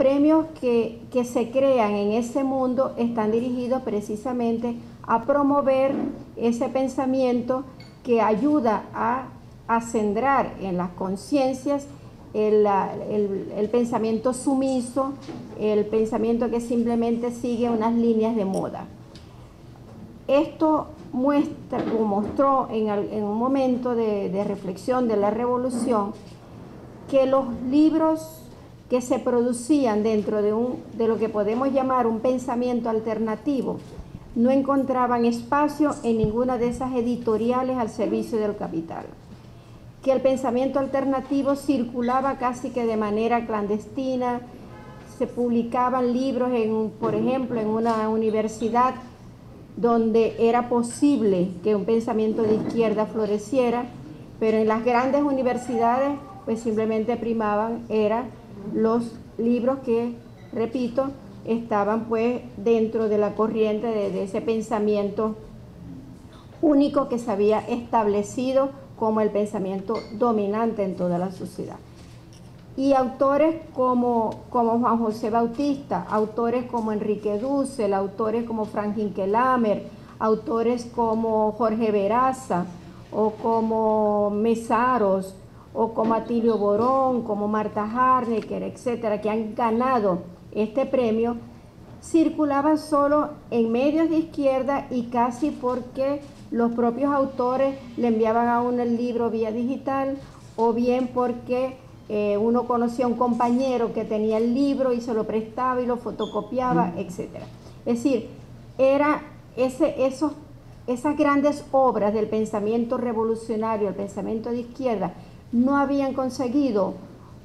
premios que se crean en ese mundo están dirigidos precisamente a promover ese pensamiento que ayuda a acendrar en las conciencias el pensamiento sumiso, el pensamiento que simplemente sigue unas líneas de moda. Esto mostró en un momento de reflexión de la revolución que los libros que se producían dentro de lo que podemos llamar un pensamiento alternativo no encontraban espacio en ninguna de esas editoriales al servicio del capital, que el pensamiento alternativo circulaba casi que de manera clandestina, se publicaban libros, por ejemplo, en una universidad donde era posible que un pensamiento de izquierda floreciera, pero en las grandes universidades pues simplemente primaban los libros que, repito, estaban pues dentro de la corriente de ese pensamiento único que se había establecido como el pensamiento dominante en toda la sociedad. Y autores como Juan José Bautista, autores como Enrique Dussel, autores como Frank Hinkelamer, autores como Jorge Veraza, o como Mesaros, o como Atilio Borón, como Marta Harnecker, etcétera, que han ganado este premio, circulaban solo en medios de izquierda y casi porque los propios autores le enviaban a uno el libro vía digital, o bien porque uno conocía a un compañero que tenía el libro y se lo prestaba y lo fotocopiaba, etcétera. Es decir, esas grandes obras del pensamiento revolucionario, el pensamiento de izquierda, no habían conseguido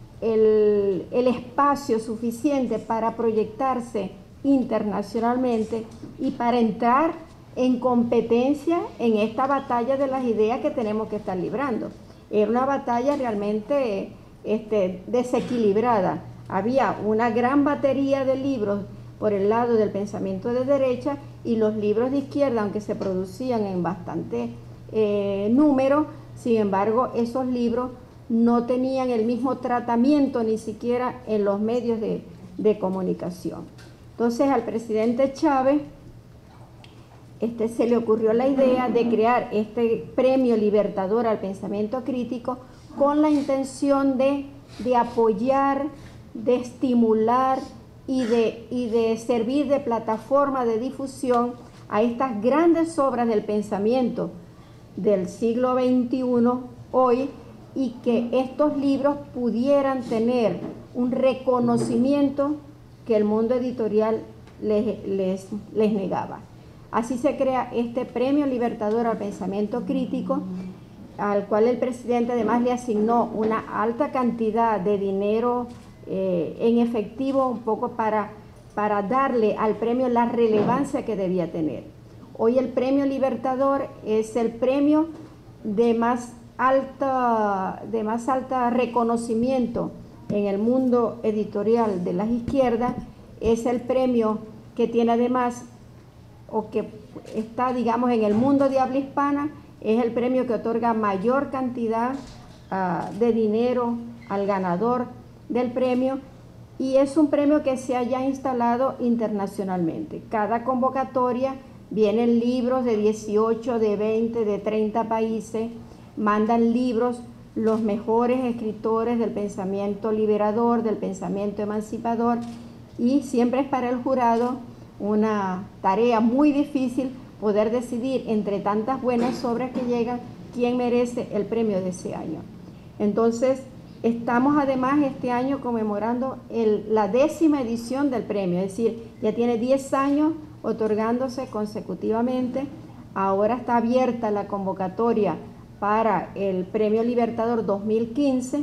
el espacio suficiente para proyectarse internacionalmente y para entrar en competencia en esta batalla de las ideas que tenemos que estar librando. Era una batalla realmente desequilibrada. Había una gran batería de libros por el lado del pensamiento de derecha y los libros de izquierda, aunque se producían en bastante número, sin embargo, esos libros no tenían el mismo tratamiento ni siquiera en los medios de comunicación. Entonces al presidente Chávez se le ocurrió la idea de crear este premio Libertador al pensamiento crítico con la intención de apoyar, de estimular y de servir de plataforma de difusión a estas grandes obras del pensamiento del siglo XXI hoy, y que estos libros pudieran tener un reconocimiento que el mundo editorial les negaba. Así se crea este Premio Libertador al Pensamiento Crítico, al cual el presidente además le asignó una alta cantidad de dinero en efectivo, un poco para darle al premio la relevancia que debía tener. Hoy el Premio Libertador es el premio de más alta reconocimiento en el mundo editorial de las izquierdas. Es el premio que tiene además, o que está, digamos, en el mundo de habla hispana, es el premio que otorga mayor cantidad de dinero al ganador del premio, y es un premio que se haya instalado internacionalmente. Cada convocatoria vienen libros de 18, de 20, de 30 países, mandan libros los mejores escritores del pensamiento liberador, del pensamiento emancipador, y siempre es para el jurado una tarea muy difícil poder decidir entre tantas buenas obras que llegan quién merece el premio de ese año. Entonces, estamos además este año conmemorando la 10ª edición del premio, es decir, ya tiene 10 años otorgándose consecutivamente. Ahora está abierta la convocatoria para el Premio Libertador 2015,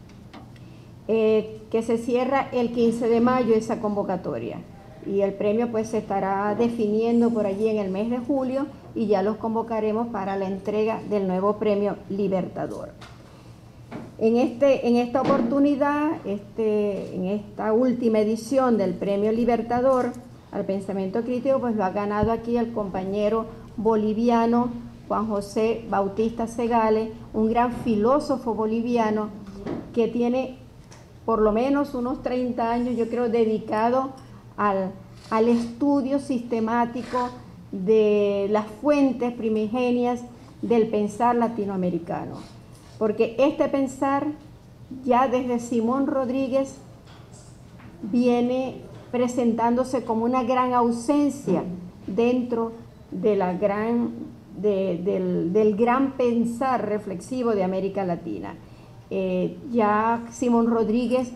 que se cierra el 15 de mayo esa convocatoria. Y el premio pues se estará definiendo por allí en el mes de julio, y ya los convocaremos para la entrega del nuevo Premio Libertador. En esta oportunidad, en esta última edición del Premio Libertador al Pensamiento Crítico, pues lo ha ganado aquí el compañero boliviano Juan José Bautista Segale, un gran filósofo boliviano que tiene por lo menos unos 30 años, yo creo, dedicado al estudio sistemático de las fuentes primigenias del pensar latinoamericano. Porque este pensar, ya desde Simón Rodríguez, viene presentándose como una gran ausencia dentro de del gran pensar reflexivo de América Latina. Ya Simón Rodríguez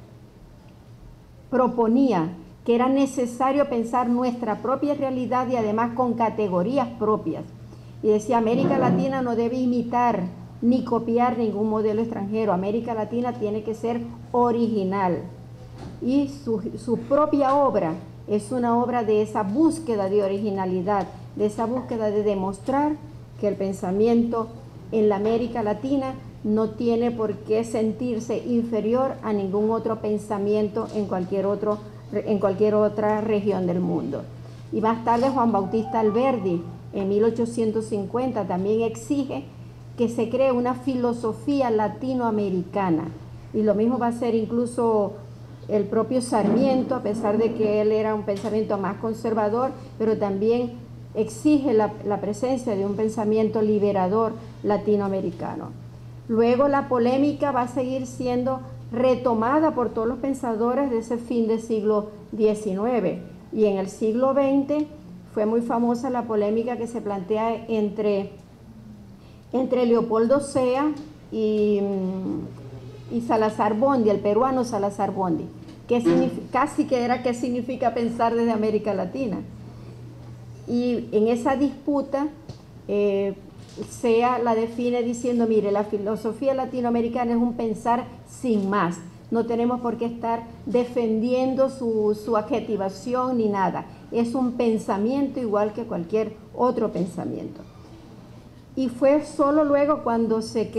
proponía que era necesario pensar nuestra propia realidad y además con categorías propias. Y decía, América Latina no debe imitar ni copiar ningún modelo extranjero. América Latina tiene que ser original. Y su propia obra es una obra de esa búsqueda de originalidad, de esa búsqueda de demostrar que el pensamiento en la América Latina no tiene por qué sentirse inferior a ningún otro pensamiento en cualquier otra región del mundo. Y más tarde Juan Bautista Alberdi, en 1850, también exige que se cree una filosofía latinoamericana. Y lo mismo va a ser incluso el propio Sarmiento, a pesar de que él era un pensamiento más conservador, pero también exige la presencia de un pensamiento liberador latinoamericano. Luego la polémica va a seguir siendo retomada por todos los pensadores de ese fin del siglo XIX. Y en el siglo XX fue muy famosa la polémica que se plantea entre Leopoldo Sea y Salazar Bondi, el peruano Salazar Bondi. Casi que era qué significa pensar desde América Latina. Y en esa disputa, Sea la define diciendo, mire, la filosofía latinoamericana es un pensar sin más. No tenemos por qué estar defendiendo su adjetivación ni nada. Es un pensamiento igual que cualquier otro pensamiento. Y fue solo luego cuando se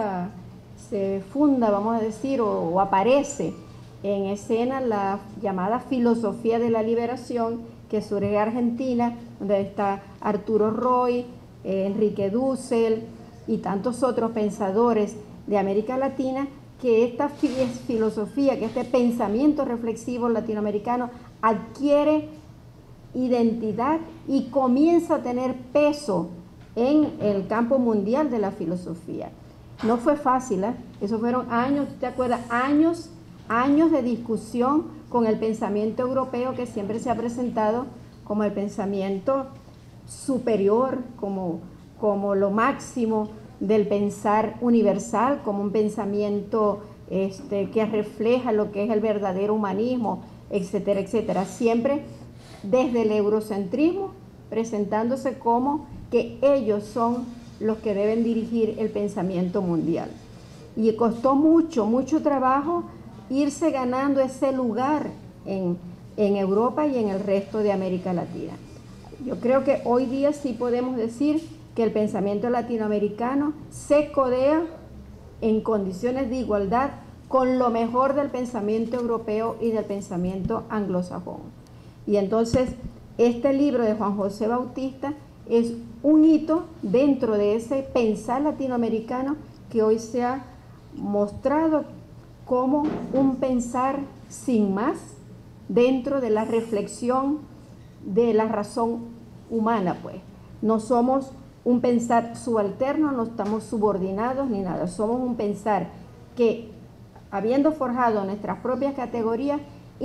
funda, vamos a decir, o aparece en escena la llamada filosofía de la liberación, que surge en Argentina, donde está Arturo Roy, Enrique Dussel y tantos otros pensadores de América Latina, que esta filosofía, que este pensamiento reflexivo latinoamericano adquiere identidad y comienza a tener peso en el campo mundial de la filosofía. No fue fácil, eso fueron años, ¿te acuerdas? Años de discusión con el pensamiento europeo, que siempre se ha presentado como el pensamiento superior, como lo máximo del pensar universal, como un pensamiento que refleja lo que es el verdadero humanismo, etcétera, etcétera. Siempre desde el eurocentrismo, presentándose como que ellos son los que deben dirigir el pensamiento mundial. Y costó mucho trabajo irse ganando ese lugar en Europa y en el resto de América Latina. Yo creo que hoy día sí podemos decir que el pensamiento latinoamericano se codea en condiciones de igualdad con lo mejor del pensamiento europeo y del pensamiento anglosajón. Y entonces este libro de Juan José Bautista es un hito dentro de ese pensar latinoamericano que hoy se ha mostrado como un pensar sin más dentro de la reflexión de la razón humana, pues. No somos un pensar subalterno, no estamos subordinados ni nada, somos un pensar que, habiendo forjado nuestras propias categorías,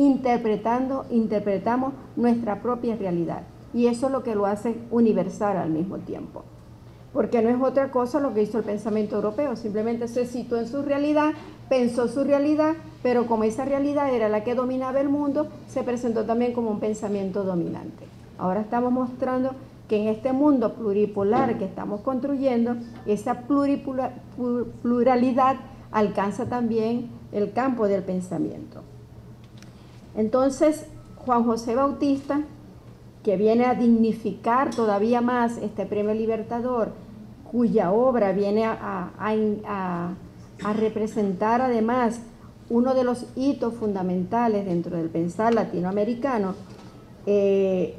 interpretamos nuestra propia realidad. Y eso es lo que lo hace universal al mismo tiempo. Porque no es otra cosa lo que hizo el pensamiento europeo, simplemente se situó en su realidad, pensó su realidad, pero como esa realidad era la que dominaba el mundo, se presentó también como un pensamiento dominante. Ahora estamos mostrando que en este mundo pluripolar que estamos construyendo, esa pluralidad alcanza también el campo del pensamiento. Entonces, Juan José Bautista, que viene a dignificar todavía más este Premio Libertador, cuya obra viene a representar además uno de los hitos fundamentales dentro del pensar latinoamericano, es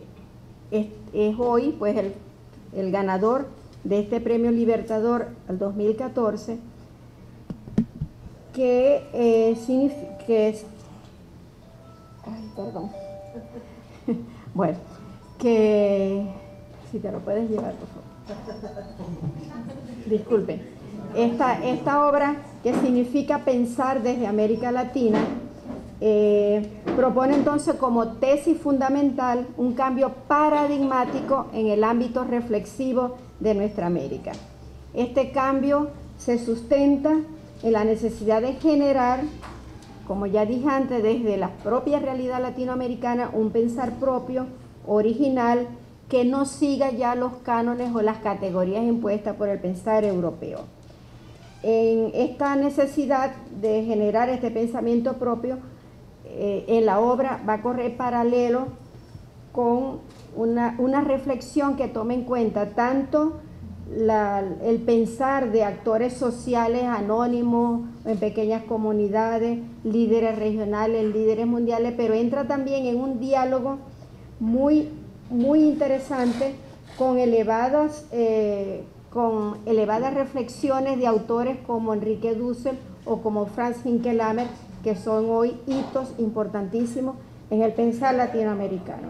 hoy pues el ganador de este Premio Libertador al 2014, que Ay, perdón. Bueno, que si te lo puedes llevar, por favor. Disculpe. Esta obra, que significa pensar desde América Latina, propone entonces como tesis fundamental un cambio paradigmático en el ámbito reflexivo de nuestra América. Este cambio se sustenta en la necesidad de generar, como ya dije antes, desde la propia realidad latinoamericana, un pensar propio, original, que no siga ya los cánones o las categorías impuestas por el pensar europeo. En esta necesidad de generar este pensamiento propio, en la obra va a correr paralelo con una reflexión que tome en cuenta tanto el pensar de actores sociales anónimos en pequeñas comunidades, líderes regionales, líderes mundiales, pero entra también en un diálogo muy interesante con elevadas reflexiones de autores como Enrique Dussel o como Franz Hinckelhammer, que son hoy hitos importantísimos en el pensar latinoamericano.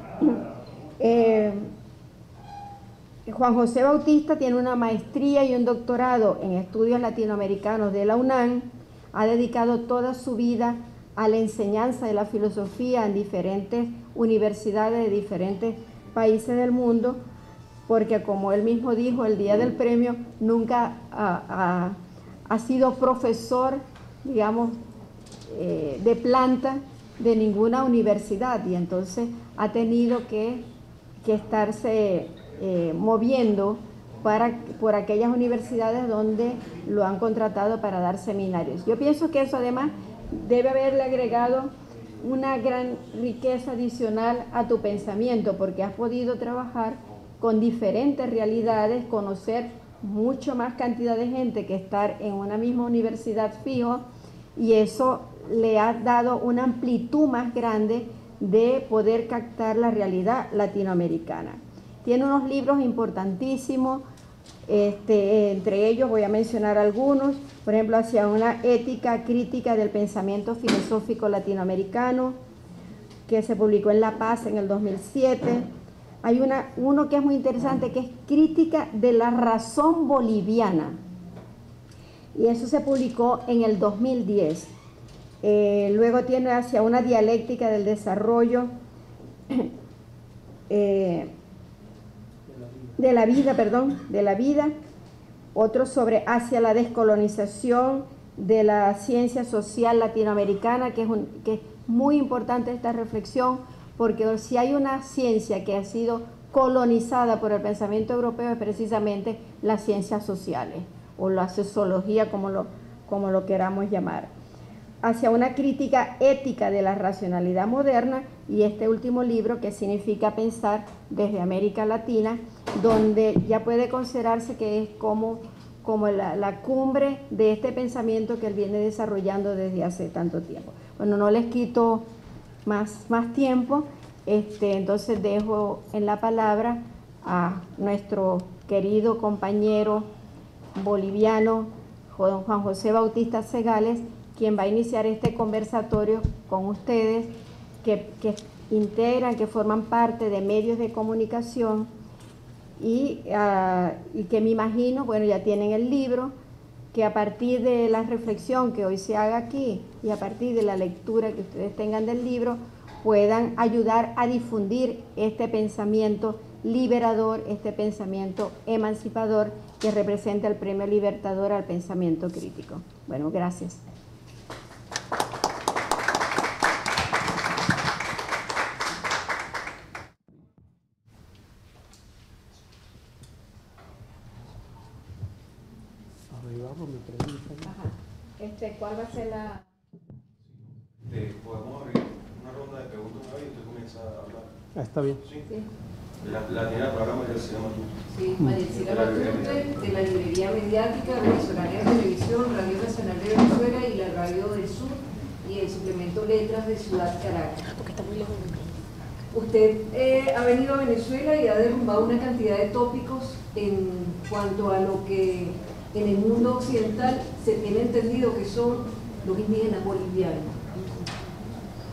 Juan José Bautista tiene una maestría y un doctorado en estudios latinoamericanos de la UNAM, ha dedicado toda su vida a la enseñanza de la filosofía en diferentes universidades de diferentes países del mundo, porque como él mismo dijo el día del premio, nunca ha sido profesor, digamos, de planta de ninguna universidad, y entonces ha tenido que estarse moviendo por aquellas universidades donde lo han contratado para dar seminarios. Yo pienso que eso además debe haberle agregado una gran riqueza adicional a tu pensamiento, porque has podido trabajar con diferentes realidades, conocer mucho más cantidad de gente que estar en una misma universidad fijo, y eso le ha dado una amplitud más grande de poder captar la realidad latinoamericana. Tiene unos libros importantísimos, entre ellos voy a mencionar algunos, por ejemplo, Hacia una ética crítica del pensamiento filosófico latinoamericano, que se publicó en La Paz en el 2007. Hay uno que es muy interesante, que es Crítica de la razón boliviana, y eso se publicó en el 2010. Luego tiene Hacia una dialéctica del desarrollo de la vida, otro sobre Hacia la descolonización de la ciencia social latinoamericana, que es muy importante esta reflexión, porque si hay una ciencia que ha sido colonizada por el pensamiento europeo es precisamente las ciencias sociales, o la sociología, como lo queramos llamar. Hacia una crítica ética de la racionalidad moderna, y este último libro, que significa pensar desde América Latina, donde ya puede considerarse que es como la cumbre de este pensamiento que él viene desarrollando desde hace tanto tiempo. Bueno, no les quito más tiempo, entonces dejo en la palabra a nuestro querido compañero boliviano Juan José Bautista Segales, quien va a iniciar este conversatorio con ustedes, que integran, que forman parte de medios de comunicación, y que me imagino, bueno, ya tienen el libro, que a partir de la reflexión que hoy se haga aquí y a partir de la lectura que ustedes tengan del libro, puedan ayudar a difundir este pensamiento liberador, este pensamiento emancipador que representa el Premio Libertador al Pensamiento Crítico. Bueno, gracias. ¿Cuál va a ser la...? Podemos abrir una ronda de preguntas una vez y usted comienza a hablar. Está bien. Sí. La tiene la palabra María Elcira Matute. Sí, María Elcira Matute, de la Librería Mediática, Venezolana de Televisión, Radio Nacional de Venezuela y la Radio del Sur, y el suplemento Letras de Ciudad Caracas. Porque está muy lejos. Usted ha venido a Venezuela y ha derrumbado una cantidad de tópicos en cuanto a lo que en el mundo occidental se tiene entendido que son los indígenas bolivianos.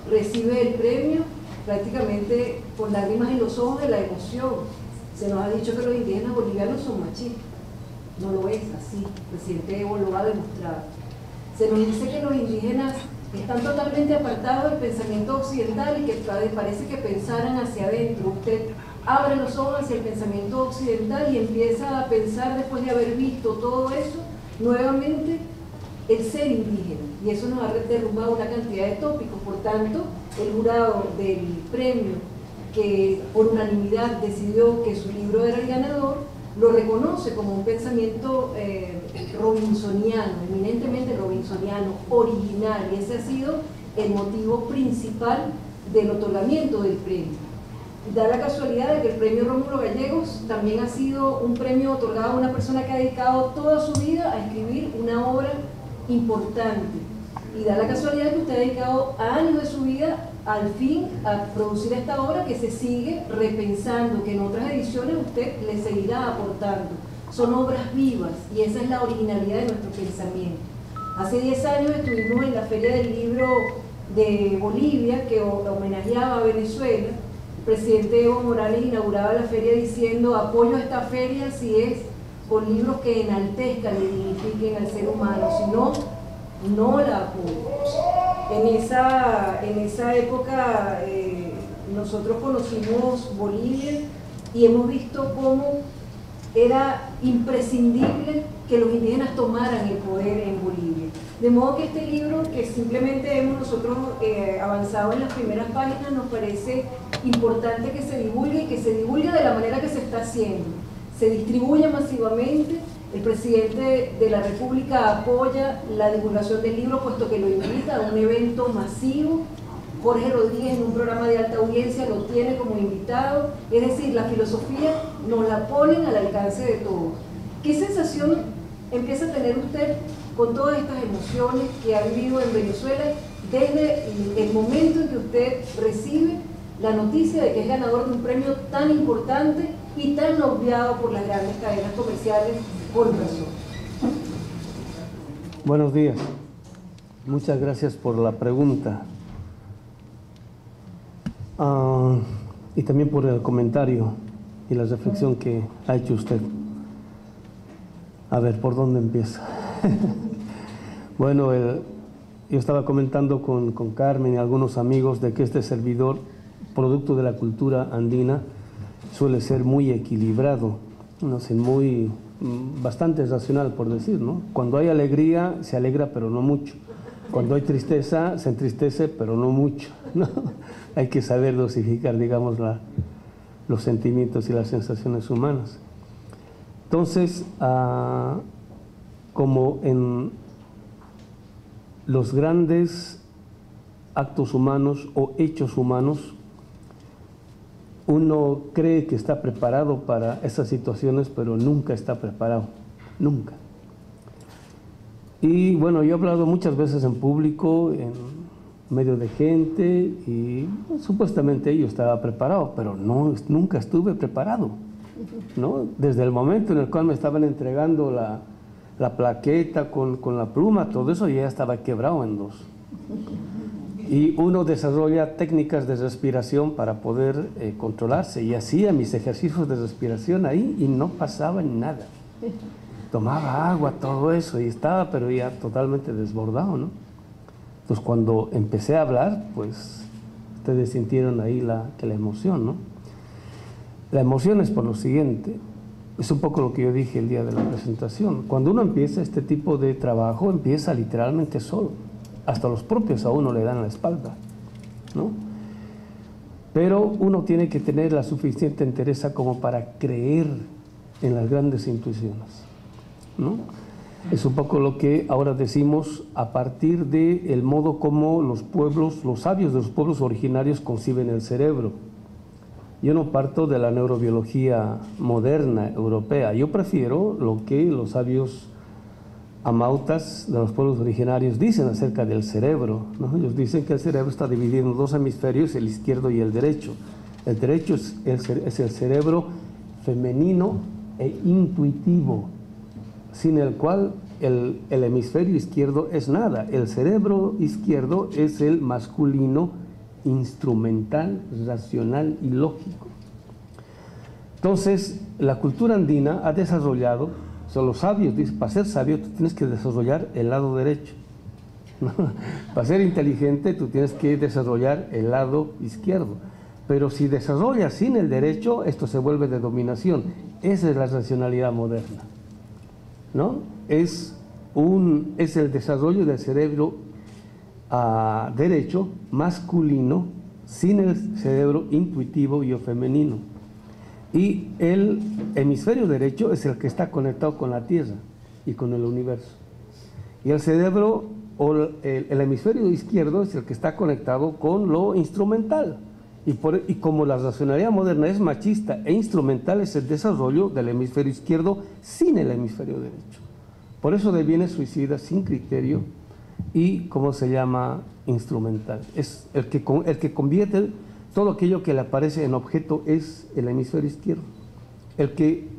recibe el premio prácticamente con lágrimas en los ojos de la emoción. Se nos ha dicho que los indígenas bolivianos son machistas. No lo es así, el presidente Evo lo ha demostrado. Se nos dice que los indígenas están totalmente apartados del pensamiento occidental y que parece que pensaran hacia adentro. Usted abre los ojos hacia el pensamiento occidental y empieza a pensar, después de haber visto todo eso, nuevamente el ser indígena. Y eso nos ha derrumbado una cantidad de tópicos. Por tanto, el jurado del premio, que por unanimidad decidió que su libro era el ganador, lo reconoce como un pensamiento robinsoniano, eminentemente robinsoniano, original, y ese ha sido el motivo principal del otorgamiento del premio. Da la casualidad de que el premio Rómulo Gallegos también ha sido un premio otorgado a una persona que ha dedicado toda su vida a escribir una obra importante, y da la casualidad que usted ha dedicado años de su vida al fin a producir esta obra que se sigue repensando, que en otras ediciones usted le seguirá aportando. Son obras vivas y esa es la originalidad de nuestro pensamiento. Hace 10 años estuvimos en la Feria del Libro de Bolivia, que homenajeaba a Venezuela. El presidente Evo Morales inauguraba la feria diciendo: apoyo a esta feria si es con libros que enaltezcan y dignifiquen al ser humano, si no, no la apoyo. En esa época nosotros conocimos Bolivia y hemos visto cómo era imprescindible que los indígenas tomaran el poder en Bolivia. De modo que este libro, que simplemente hemos nosotros avanzado en las primeras páginas, nos parece importante que se divulgue, y que se divulgue de la manera que se está haciendo. Se distribuye masivamente. El presidente de la República apoya la divulgación del libro, puesto que lo invita a un evento masivo. Jorge Rodríguez, en un programa de alta audiencia, lo tiene como invitado. Es decir, la filosofía nos la ponen al alcance de todos. ¿Qué sensación empieza a tener usted con todas estas emociones que ha vivido en Venezuela desde el momento en que usted recibe la noticia de que es ganador de un premio tan importante y tan obviado por las grandes cadenas comerciales por razón? Buenos días. Muchas gracias por la pregunta. Y también por el comentario y la reflexión que ha hecho usted. A ver, ¿por dónde empieza? Bueno, yo estaba comentando con Carmen y algunos amigos de que este servidor, producto de la cultura andina, suele ser muy equilibrado, no sé, bastante racional, por decir, ¿no? Cuando hay alegría, se alegra, pero no mucho. Cuando hay tristeza, se entristece, pero no mucho, ¿no? Hay que saber dosificar, digamos, los sentimientos y las sensaciones humanas. Entonces, como en los grandes actos humanos o hechos humanos, uno cree que está preparado para esas situaciones, pero nunca está preparado, nunca. Y bueno, yo he hablado muchas veces en público, en medio de gente, y supuestamente yo estaba preparado, pero no, nunca estuve preparado, ¿no? Desde el momento en el cual me estaban entregando la plaqueta con la pluma, todo eso ya estaba quebrado en dos. Y uno desarrolla técnicas de respiración para poder controlarse, y hacía mis ejercicios de respiración ahí y no pasaba nada. Tomaba agua, todo eso, y estaba pero ya totalmente desbordado, ¿no? Entonces cuando empecé a hablar, pues ustedes sintieron ahí la emoción, ¿no? La emoción es por lo siguiente, es un poco lo que yo dije el día de la presentación. Cuando uno empieza este tipo de trabajo, empieza literalmente solo. Hasta los propios a uno le dan la espalda, ¿no? Pero uno tiene que tener la suficiente entereza como para creer en las grandes intuiciones, ¿no? Es un poco lo que ahora decimos a partir del modo como los pueblos, los sabios de los pueblos originarios conciben el cerebro. Yo no parto de la neurobiología moderna europea, yo prefiero lo que los sabios amautas de los pueblos originarios dicen acerca del cerebro, ¿no? Ellos dicen que el cerebro está dividido en dos hemisferios, el izquierdo y el derecho. El derecho es el cerebro femenino e intuitivo, sin el cual el hemisferio izquierdo es nada. El cerebro izquierdo es el masculino instrumental, racional y lógico. Entonces, la cultura andina ha desarrollado, son los sabios, dicen, para ser sabio tú tienes que desarrollar el lado derecho, ¿no? Para ser inteligente tú tienes que desarrollar el lado izquierdo, pero si desarrollas sin el derecho, esto se vuelve de dominación. Esa es la racionalidad moderna, ¿no? Es el desarrollo del cerebro derecho, masculino, sin el cerebro intuitivo y o femenino. Y el hemisferio derecho es el que está conectado con la Tierra y con el universo. Y el cerebro, o el hemisferio izquierdo, es el que está conectado con lo instrumental. Y como la racionalidad moderna es machista e instrumental, es el desarrollo del hemisferio izquierdo sin el hemisferio derecho. Por eso deviene suicida sin criterio y, ¿cómo se llama?, instrumental. Es el que convierte todo aquello que le aparece en objeto es el hemisferio izquierdo. El que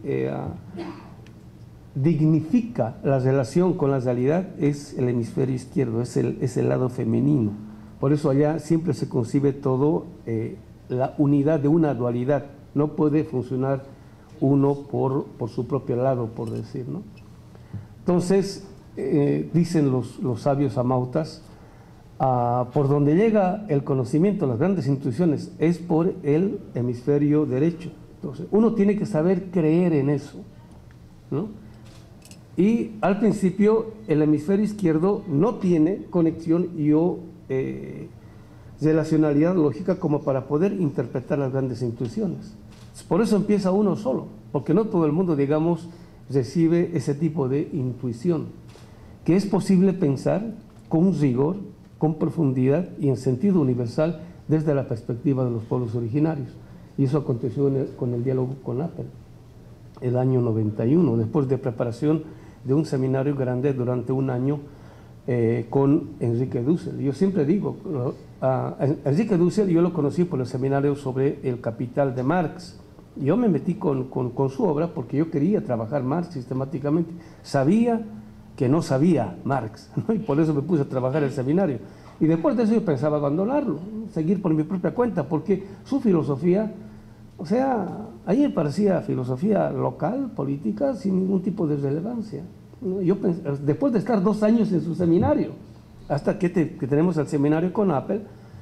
dignifica la relación con la realidad es el hemisferio izquierdo, es el lado femenino. Por eso allá siempre se concibe todo la unidad de una dualidad. No puede funcionar uno por su propio lado, por decir, ¿no? Entonces, dicen los sabios amautas, por donde llega el conocimiento, las grandes intuiciones, es por el hemisferio derecho. Entonces, uno tiene que saber creer en eso, ¿no? Y al principio, el hemisferio izquierdo no tiene conexión o relacionalidad lógica como para poder interpretar las grandes intuiciones. Por eso empieza uno solo, porque no todo el mundo, digamos, recibe ese tipo de intuición, que es posible pensar con rigor, con profundidad y en sentido universal desde la perspectiva de los pueblos originarios. Y eso aconteció con el diálogo con Apple, el año 91, después de preparación de un seminario grande durante un año con Enrique Dussel. Yo siempre digo, Enrique Dussel yo lo conocí por el seminario sobre el Capital de Marx. Yo me metí con su obra porque yo quería trabajar Marx sistemáticamente. Sabía que no sabía Marx, ¿no? Y por eso me puse a trabajar el seminario. Y después de eso yo pensaba abandonarlo, seguir por mi propia cuenta, porque su filosofía, o sea, ahí me parecía filosofía local, política, sin ningún tipo de relevancia. Yo después de estar 2 años en su seminario, hasta que tenemos el seminario con Apple,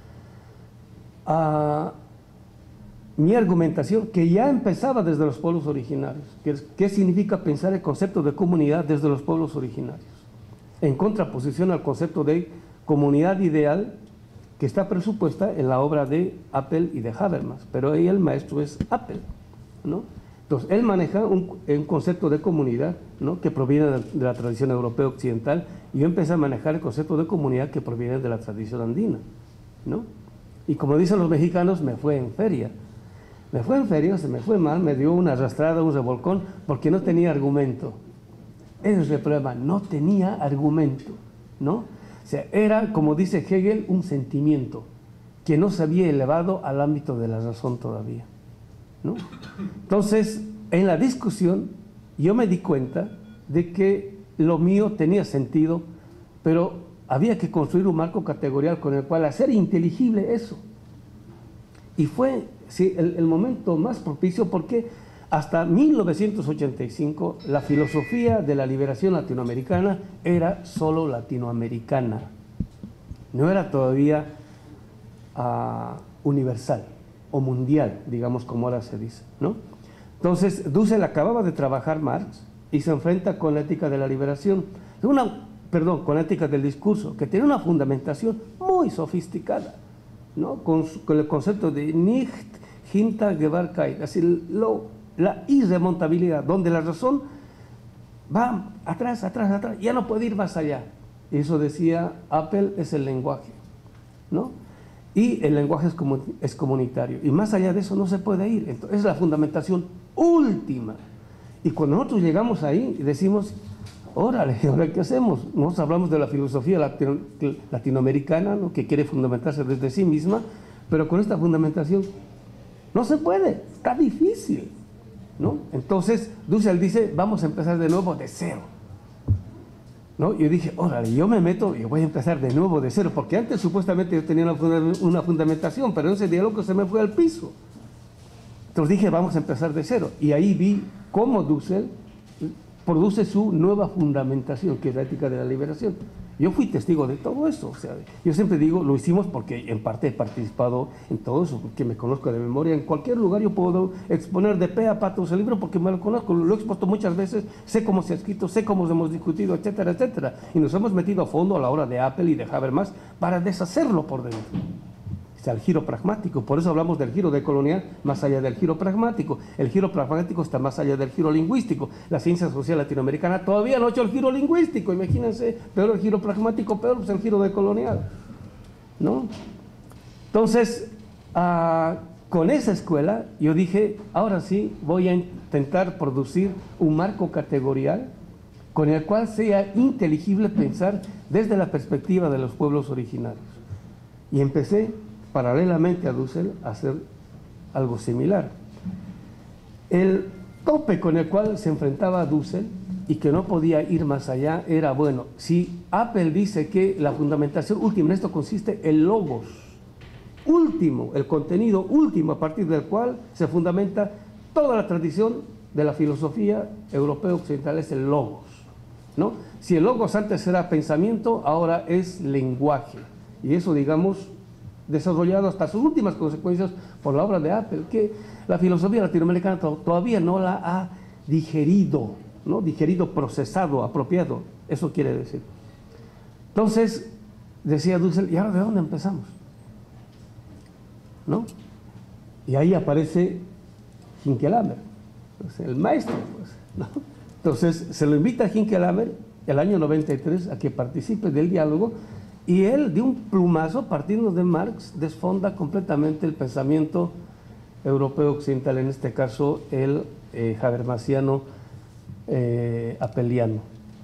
mi argumentación, que ya empezaba desde los pueblos originarios, ¿qué significa pensar el concepto de comunidad desde los pueblos originarios? En contraposición al concepto de comunidad ideal que está presupuesta en la obra de Apple y de Habermas, pero ahí el maestro es Apple, ¿no? Entonces, él maneja un concepto de comunidad, ¿no?, que proviene de la tradición europea occidental, y yo empecé a manejar el concepto de comunidad que proviene de la tradición andina, ¿no? Y como dicen los mexicanos, me fue en feria. Me fue en feria, se me fue mal, me dio una arrastrada, un revolcón, porque no tenía argumento. Ese es el problema, no tenía argumento, ¿no? O sea, era, como dice Hegel, un sentimiento que no se había elevado al ámbito de la razón todavía, ¿no? Entonces, en la discusión, yo me di cuenta de que lo mío tenía sentido, pero había que construir un marco categorial con el cual hacer inteligible eso. Y fue el momento más propicio, porque hasta 1985 la filosofía de la liberación latinoamericana era solo latinoamericana, no era todavía universal o mundial, digamos, como ahora se dice, ¿no? Entonces Dussel acababa de trabajar Marx y se enfrenta con la ética de la liberación, con la ética del discurso, que tiene una fundamentación muy sofisticada, ¿no? Con el concepto de nicht hintergebarkeit, así la irremontabilidad, donde la razón va atrás, ya no puede ir más allá. Eso decía Apple, es el lenguaje, ¿no? Y el lenguaje es comunitario, y más allá de eso no se puede ir. Entonces, es la fundamentación última. Y cuando nosotros llegamos ahí y decimos, órale, ¿ahora qué hacemos? Nosotros hablamos de la filosofía latinoamericana, ¿no?, que quiere fundamentarse desde sí misma, pero con esta fundamentación no se puede, está difícil, ¿no? Entonces Dussel dice, vamos a empezar de nuevo de cero. ¿no? Yo dije, órale, yo me meto y voy a empezar de nuevo, de cero, porque antes supuestamente yo tenía una fundamentación, pero ese diálogo se me fue al piso. Entonces dije, vamos a empezar de cero. Y ahí vi cómo Dussel produce su nueva fundamentación, que es la ética de la liberación. Yo fui testigo de todo eso. O sea, yo siempre digo, lo hicimos porque en parte he participado en todo eso, porque me conozco de memoria. En cualquier lugar yo puedo exponer de pe a pa todo ese libro porque me lo conozco, lo he expuesto muchas veces, sé cómo se ha escrito, sé cómo hemos discutido, etcétera, etcétera. Y nos hemos metido a fondo a la hora de Apple y de Habermas para deshacerlo por dentro. El giro pragmático, por eso hablamos del giro decolonial más allá del giro pragmático. El giro pragmático está más allá del giro lingüístico. La ciencia social latinoamericana todavía no ha hecho el giro lingüístico, imagínense, peor el giro pragmático, peor pues el giro decolonial, ¿no? Entonces, con esa escuela yo dije, ahora sí voy a intentar producir un marco categorial con el cual sea inteligible pensar desde la perspectiva de los pueblos originarios. Y empecé paralelamente a Dussel a hacer algo similar. El tope con el cual se enfrentaba Dussel y que no podía ir más allá era, bueno, si Apple dice que la fundamentación última, en esto consiste el logos último, el contenido último a partir del cual se fundamenta toda la tradición de la filosofía europea occidental, es el logos, ¿no? Si el logos antes era pensamiento, ahora es lenguaje, y eso, digamos, desarrollado hasta sus últimas consecuencias por la obra de Apple, que la filosofía latinoamericana todavía no la ha digerido, ¿no? Digerido, procesado, apropiado, eso quiere decir. Entonces, decía Dussel, ¿y ahora de dónde empezamos? ¿No? Y ahí aparece Hinkelhammer, pues, el maestro, pues, ¿no? Entonces, se lo invita a Hinkelhammer el año 93 a que participe del diálogo. Y él, de un plumazo, partiendo de Marx, desfonda completamente el pensamiento europeo occidental, en este caso el habermasiano apeliano.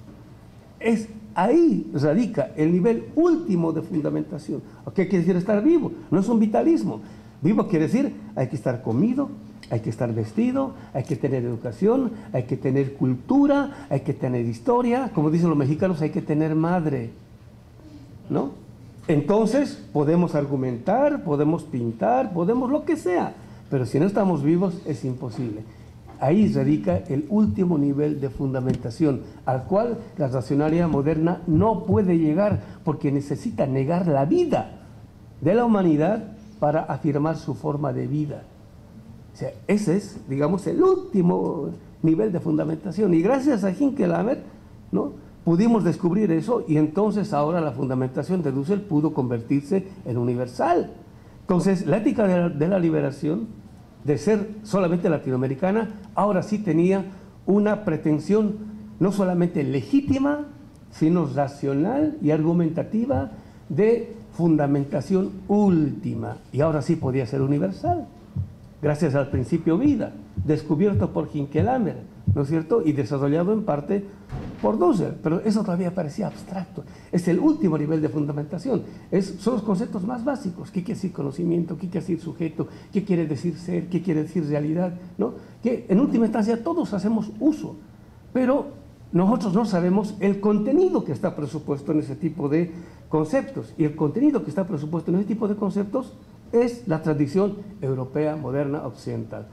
Es ahí radica el nivel último de fundamentación. ¿Qué quiere decir estar vivo? No es un vitalismo. Vivo quiere decir hay que estar comido, hay que estar vestido, hay que tener educación, hay que tener cultura, hay que tener historia. Como dicen los mexicanos, hay que tener madre, ¿no? Entonces podemos argumentar, podemos pintar, podemos lo que sea, pero si no estamos vivos es imposible. Ahí radica el último nivel de fundamentación al cual la racionalidad moderna no puede llegar, porque necesita negar la vida de la humanidad para afirmar su forma de vida. O sea, ese es, digamos, el último nivel de fundamentación, y gracias a Hinkelhammer, ¿no?, pudimos descubrir eso, y entonces ahora la fundamentación de Dussel pudo convertirse en universal. Entonces, la ética de la liberación, de ser solamente latinoamericana, ahora sí tenía una pretensión no solamente legítima, sino racional y argumentativa de fundamentación última. Y ahora sí podía ser universal, gracias al principio vida, descubierto por Hinkelhammer, ¿no es cierto?, y desarrollado en parte por Dussel, pero eso todavía parecía abstracto. Es el último nivel de fundamentación, son los conceptos más básicos. ¿Qué quiere decir conocimiento? ¿Qué quiere decir sujeto? ¿Qué quiere decir ser? ¿Qué quiere decir realidad? ¿No? Que en última instancia todos hacemos uso, pero nosotros no sabemos el contenido que está presupuesto en ese tipo de conceptos, y el contenido que está presupuesto en ese tipo de conceptos es la tradición europea moderna occidental.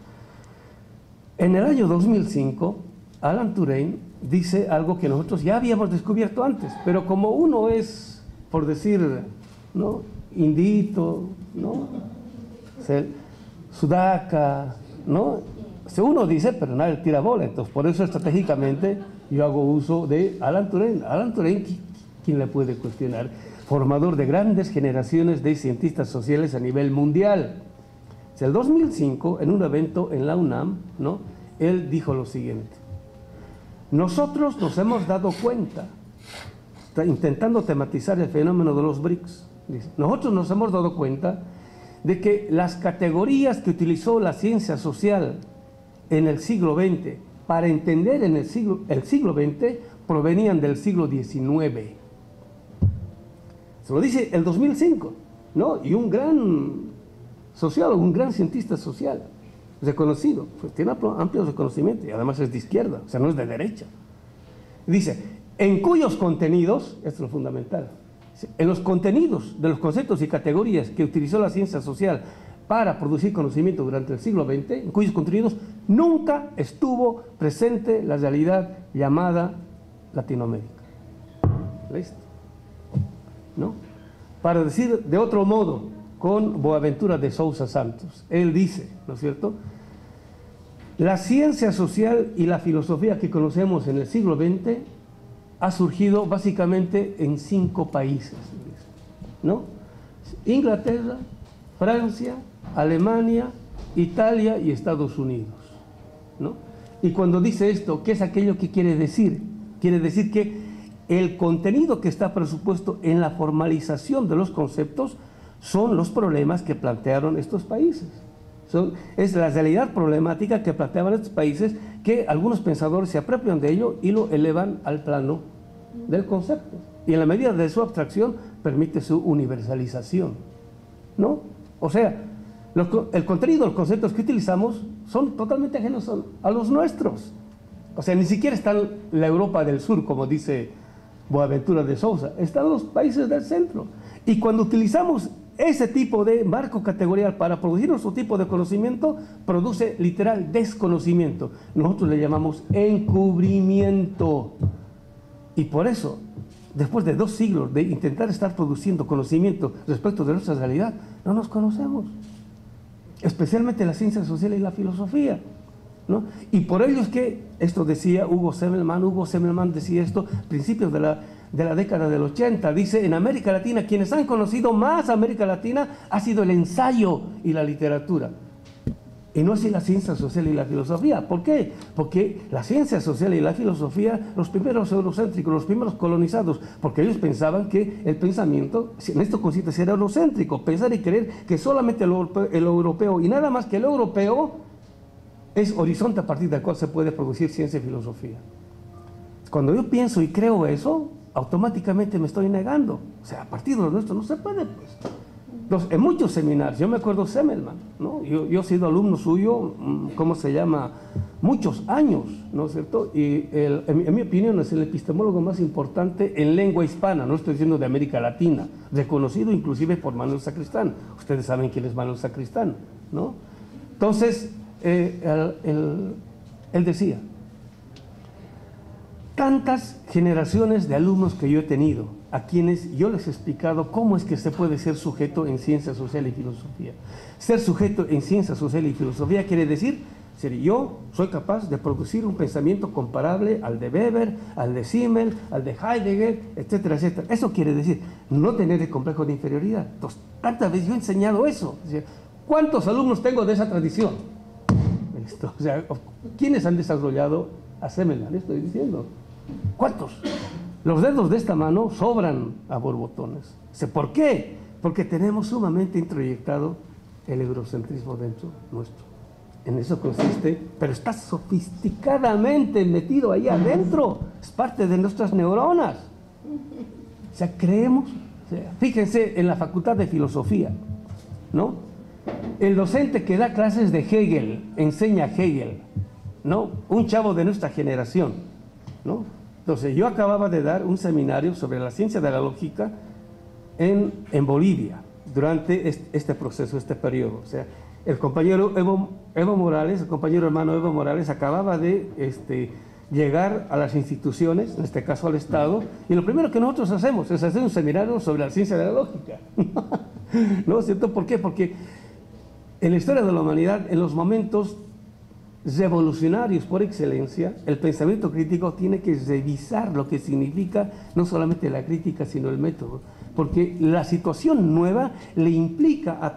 En el año 2005, Alan Turing dice algo que nosotros ya habíamos descubierto antes, pero como uno es, por decir, ¿no?, indito, ¿no?, sudaca, ¿no?, uno dice, pero nadie tira bola. Entonces, por eso estratégicamente yo hago uso de Alan Turing. Alan Turing, ¿quién le puede cuestionar? Formador de grandes generaciones de cientistas sociales a nivel mundial. El 2005, en un evento en la UNAM, ¿no?, él dijo lo siguiente: nosotros nos hemos dado cuenta, intentando tematizar el fenómeno de los BRICS, dice, nosotros nos hemos dado cuenta de que las categorías que utilizó la ciencia social en el siglo XX para entender en el siglo XX provenían del siglo XIX. Se lo dice el 2005, ¿no? Y un gran sociólogo, un gran cientista social, reconocido, pues tiene amplio reconocimiento, y además es de izquierda, o sea, no es de derecha. Dice, en cuyos contenidos, esto es lo fundamental, en los contenidos de los conceptos y categorías que utilizó la ciencia social para producir conocimiento durante el siglo XX, en cuyos contenidos nunca estuvo presente la realidad llamada Latinoamérica. ¿Listo? ¿No? Para decir de otro modo, con Boaventura de Sousa Santos, él dice, ¿no es cierto?, la ciencia social y la filosofía que conocemos en el siglo XX ha surgido básicamente en 5 países, ¿no? Inglaterra, Francia, Alemania, Italia y Estados Unidos, ¿no? Y cuando dice esto, ¿qué es aquello que quiere decir? Quiere decir que el contenido que está presupuesto en la formalización de los conceptos son los problemas que plantearon estos países. Es la realidad problemática que planteaban estos países, que algunos pensadores se apropian de ello y lo elevan al plano del concepto. Y en la medida de su abstracción permite su universalización, ¿no? O sea, el contenido, los conceptos que utilizamos son totalmente ajenos a los nuestros. O sea, ni siquiera está la Europa del Sur, como dice Boaventura de Sousa, están los países del centro. Y cuando utilizamos ese tipo de marco categorial para producir nuestro tipo de conocimiento, produce literal desconocimiento. Nosotros le llamamos encubrimiento. Y por eso, después de 2 siglos de intentar estar produciendo conocimiento respecto de nuestra realidad, no nos conocemos. Especialmente la ciencia social y la filosofía, ¿no? Y por ello es que, esto decía Hugo Semmelmann decía esto, principios de la década del 80, dice, en América Latina, quienes han conocido más América Latina ha sido el ensayo y la literatura, y no así la ciencia social y la filosofía. ¿Por qué? Porque la ciencia social y la filosofía, los primeros eurocéntricos, los primeros colonizados, porque ellos pensaban que el pensamiento, en esto consiste en ser eurocéntrico, pensar y creer que solamente el europeo y nada más que el europeo es horizonte a partir del cual se puede producir ciencia y filosofía. Cuando yo pienso y creo eso, automáticamente me estoy negando. O sea, a partir de lo nuestro no se puede, pues. Entonces, en muchos seminarios, yo me acuerdo Semmelmann, ¿no? Yo he sido alumno suyo, ¿cómo se llama? Muchos años, ¿no es cierto? Y en mi opinión es el epistemólogo más importante en lengua hispana, no estoy diciendo de América Latina, reconocido inclusive por Manuel Sacristán. Ustedes saben quién es Manuel Sacristán, ¿no? Entonces, él decía, tantas generaciones de alumnos que yo he tenido, a quienes yo les he explicado cómo es que se puede ser sujeto en ciencia social y filosofía. Ser sujeto en ciencia social y filosofía quiere decir, yo soy capaz de producir un pensamiento comparable al de Weber, al de Simmel, al de Heidegger, etcétera, etcétera. Eso quiere decir no tener el complejo de inferioridad. Entonces, tantas veces yo he enseñado eso. ¿Cuántos alumnos tengo de esa tradición? O sea, ¿quiénes han desarrollado a Semmelmann? Estoy diciendo. ¿Cuántos? Los dedos de esta mano sobran a borbotones. ¿Por qué? Porque tenemos sumamente introyectado el eurocentrismo dentro nuestro. En eso consiste, pero está sofisticadamente metido ahí adentro. Es parte de nuestras neuronas. O sea, creemos. O sea, fíjense en la Facultad de Filosofía, ¿no? El docente que da clases de Hegel, enseña Hegel, ¿no? Un chavo de nuestra generación, ¿no? Entonces, yo acababa de dar un seminario sobre la ciencia de la lógica en Bolivia, durante este proceso, este periodo. O sea, el compañero Evo Morales, el compañero hermano Evo Morales, acababa de llegar a las instituciones, en este caso al Estado, y lo primero que nosotros hacemos es hacer un seminario sobre la ciencia de la lógica. ¿No es cierto? ¿Por qué? Porque en la historia de la humanidad, en los momentos revolucionarios por excelencia, el pensamiento crítico tiene que revisar lo que significa no solamente la crítica, sino el método, porque la situación nueva le implica,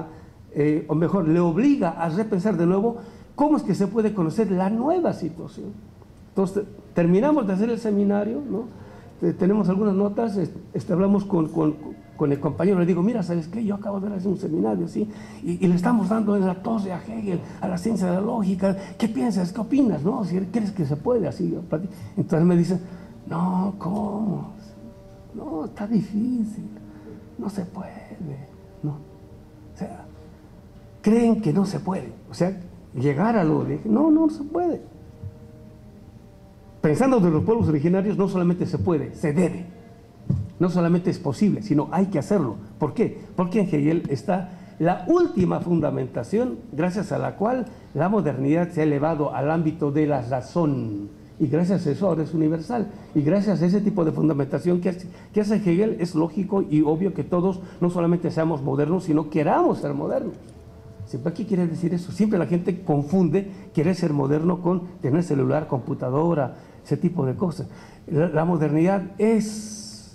o mejor, le obliga a repensar de nuevo cómo es que se puede conocer la nueva situación. Entonces, terminamos de hacer el seminario, ¿no? Tenemos algunas notas, hablamos con el compañero, le digo, mira, ¿sabes qué? Yo acabo de hacer un seminario, ¿sí? Y le estamos dando en la torre a Hegel, a la ciencia de la lógica. ¿Qué piensas? ¿Qué opinas? ¿No? Si ¿crees que se puede así? Entonces me dicen, no, ¿cómo? No, está difícil, no se puede, ¿no? O sea, creen que no se puede. O sea, llegar a lo de, no se puede. pensando de los pueblos originarios, no solamente se puede, se debe. No solamente es posible, sino hay que hacerlo. ¿Por qué? Porque en Hegel está la última fundamentación, gracias a la cual la modernidad se ha elevado al ámbito de la razón. Y gracias a eso ahora es universal. Y gracias a ese tipo de fundamentación que hace Hegel, es lógico y obvio que todos no solamente seamos modernos, sino queramos ser modernos. ¿Qué quiere decir eso? Siempre la gente confunde querer ser moderno con tener celular, computadora, ese tipo de cosas. La modernidad es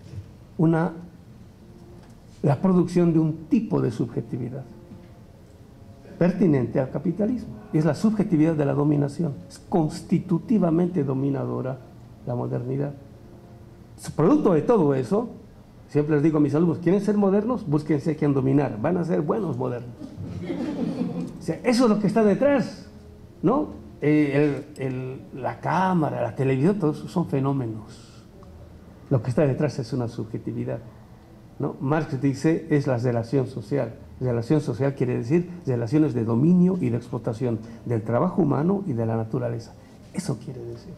la producción de un tipo de subjetividad pertinente al capitalismo. Es la subjetividad de la dominación. Es constitutivamente dominadora la modernidad. Producto de todo eso, siempre les digo a mis alumnos, ¿quieren ser modernos? Búsquense a quien dominar. Van a ser buenos modernos. O sea, eso es lo que está detrás, ¿no? La cámara, la televisión, todo eso son fenómenos. Lo que está detrás es una subjetividad, ¿no? Marx dice, es la relación social. Relación social quiere decir relaciones de dominio y de explotación del trabajo humano y de la naturaleza. Eso quiere decir,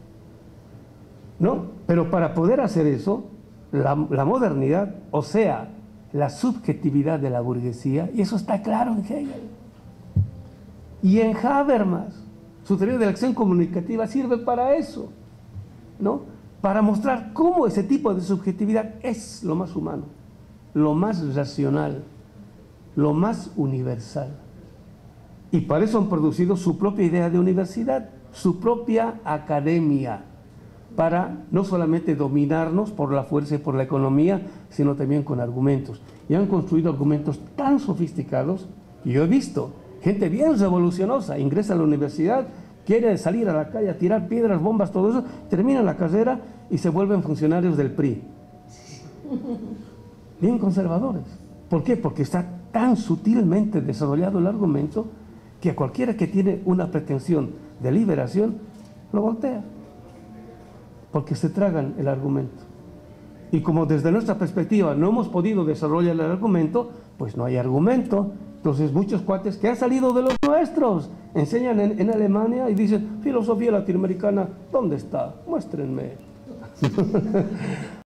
¿no? Pero para poder hacer eso, la modernidad, o sea, la subjetividad de la burguesía, y eso está claro en Hegel. Y en Habermas, su teoría de la acción comunicativa sirve para eso, ¿no? Para mostrar cómo ese tipo de subjetividad es lo más humano, lo más racional, lo más universal. Y para eso han producido su propia idea de universidad, su propia academia, para no solamente dominarnos por la fuerza y por la economía, sino también con argumentos. Y han construido argumentos tan sofisticados, y yo he visto gente bien revolucionosa, ingresa a la universidad, quiere salir a la calle a tirar piedras, bombas, todo eso, termina la carrera y se vuelven funcionarios del PRI. Bien conservadores. ¿Por qué? Porque está tan sutilmente desarrollado el argumento que a cualquiera que tiene una pretensión de liberación, lo voltea. Porque se tragan el argumento. Y como desde nuestra perspectiva no hemos podido desarrollar el argumento, pues no hay argumento. Entonces muchos cuates que han salido de los nuestros enseñan en Alemania y dicen, filosofía latinoamericana, ¿dónde está? Muéstrenme.